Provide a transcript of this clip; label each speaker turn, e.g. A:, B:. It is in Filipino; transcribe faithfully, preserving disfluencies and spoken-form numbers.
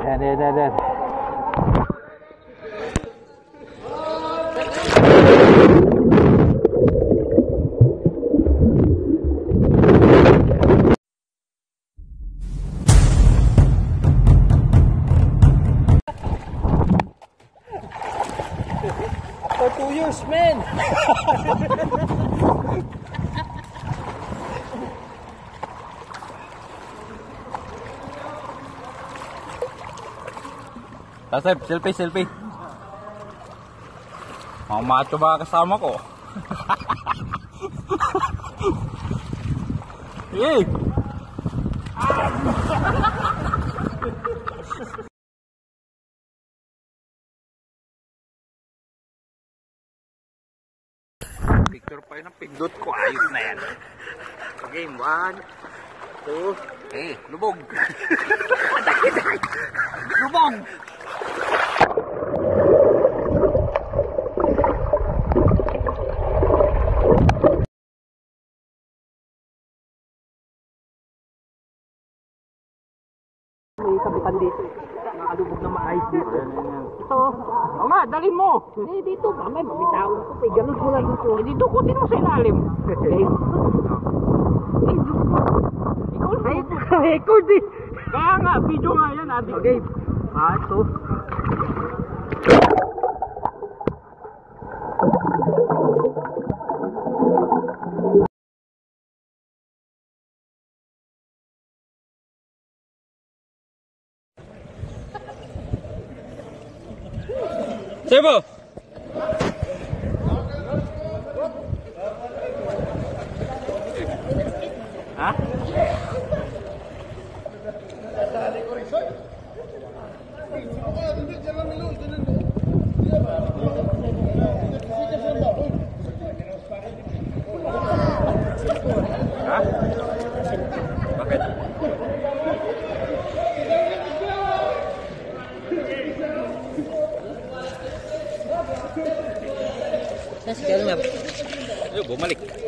A: Ayan, ayan, ayan, ayan.
B: For two years, man!
A: Tasep, selfie, selfie. Mga macho ba kasama ko? Yay! Picture pa yun ang pindot ko. Ayos na yan. Game, one, two, eh, lubog. Lubog!
B: May kapitan dito. Nakalubog na maayos dito. Ito.
A: O nga, dalhin mo!
B: Eh, dito. Mamay, mabitawan ko. Eh, ganun ko lang dito.
A: Eh, dito kutin mo sa ilalim.
B: Eh, ikaw lang. Record eh.
A: Kaya nga, video nga yan, adik.
B: Okay. Ah, ito.
A: Sebo! Ha? Ha? Bakit?
B: Sige, alam nga.
A: Ayo, bumalik.